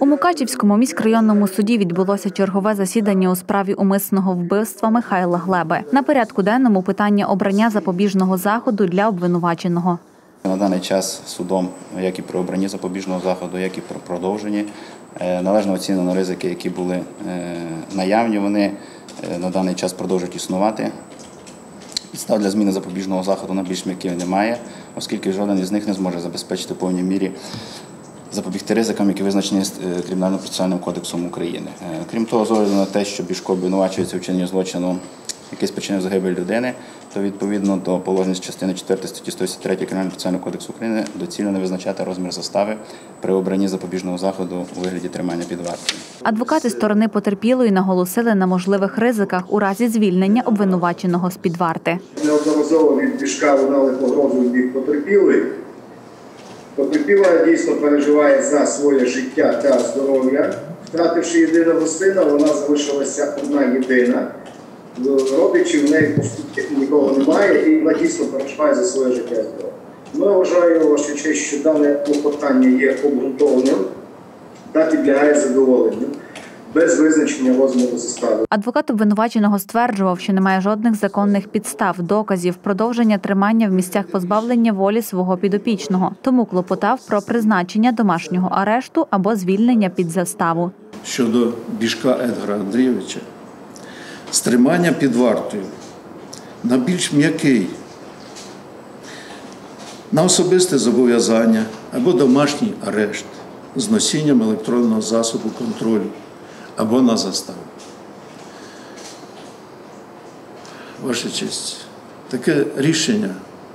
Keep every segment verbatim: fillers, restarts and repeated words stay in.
У Мукачівському міськрайонному суді відбулося чергове засідання у справі умисного вбивства Михайла Глеби. На порядку денному питання обрання запобіжного заходу для обвинуваченого. На даний час судом, як і при обранні запобіжного заходу, як і при продовженні, належно оцінено ризики, які були наявні. Вони на даний час продовжують існувати. Підстав для зміни запобіжного заходу на більш м'який немає, оскільки жоден із них не зможе забезпечити в повній мірі запобігти ризикам, які визначені Кримінально-процесуальним кодексом України. Крім того, з огляду на те, що Бішко обвинувачується у вчиненні злочину, який спричинив загибель людини, то відповідно до положень частини четвертої статті сто вісімдесят три Кримінально-процесуального кодексу України доцільно не визначати розмір застави при обранні запобіжного заходу у вигляді тримання під вартою. Адвокати сторони потерпілої наголосили на можливих ризиках у разі звільнення обвинуваченого з-під варти. Неодноразово від Бішка лунали погрози в бік потерпілої. Потерпіла дійсно переживає за своє життя та здоров'я. Втративши єдиного сина, вона залишилася одна єдина. Родичів в неї, по суті, нікого немає, і вона дійсно переживає за своє життя і здоров'я. Ми вважаємо, ваша честь, що дане клопотання є обґрунтованим та підлягає задоволенню, без визначення розміру застави. Адвокат обвинуваченого стверджував, що немає жодних законних підстав, доказів, продовження тримання в місцях позбавлення волі свого підопічного. Тому клопотав про призначення домашнього арешту або звільнення під заставу. Щодо Бішка Едгара Андрійовича, стримання під вартою на більш м'який, на особисте зобов'язання або домашній арешт з носінням електронного засобу контролю або на заставу. Ваша честь, таке рішення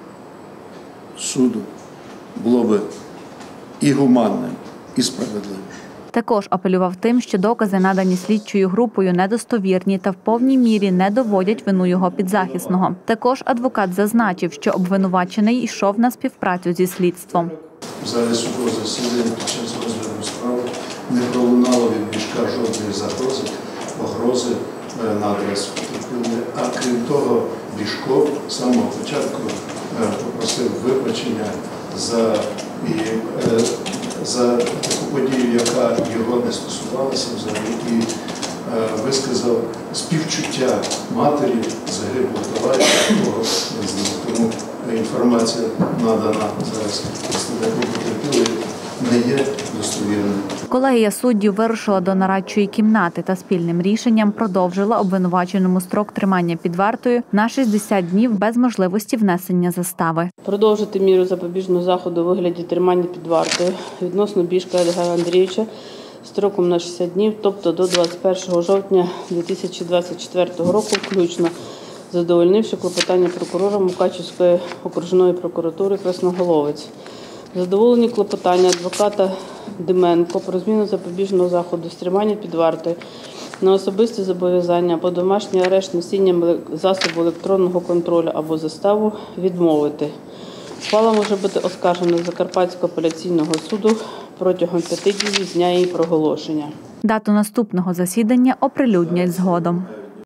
суду було би і гуманним, і справедливим. Також апелював тим, що докази, надані слідчою групою, недостовірні та в повній мірі не доводять вину його підзахисного. Також адвокат зазначив, що обвинувачений йшов на співпрацю зі слідством. В залі судового засідання під час розгляду справи не пролунало від Бішка жодної загрози, погрози на адресу потерпілої. А крім того, Бішко з самого початку попросив вибачення за, і, за таку подію, яка його не стосувалася взагалі, і висказав співчуття матері загиблого товариша, якого він знав. Тому інформація надана зараз представнику потерпілої не є достовірною. Колегія суддів вирушила до нарадчої кімнати та спільним рішенням продовжила обвинуваченому строк тримання під вартою на шістдесят днів без можливості внесення застави. Продовжити міру запобіжного заходу у вигляді тримання під вартою відносно Бішка Едгара Андрійовича строком на шістдесят днів, тобто до двадцять першого жовтня дві тисячі двадцять четвертого року включно, задовольнивши клопотання прокурора Мукачівської окружної прокуратури Красноголовець. Задоволені клопотання адвоката Дименко про зміну запобіжного заходу з тримання під вартою на особисті зобов'язання або домашній арешт носінням засобу електронного контролю або заставу відмовити. Ухвала може бути оскаржена Закарпатського апеляційного суду протягом п'яти днів з дня її проголошення. Дату наступного засідання оприлюднять згодом.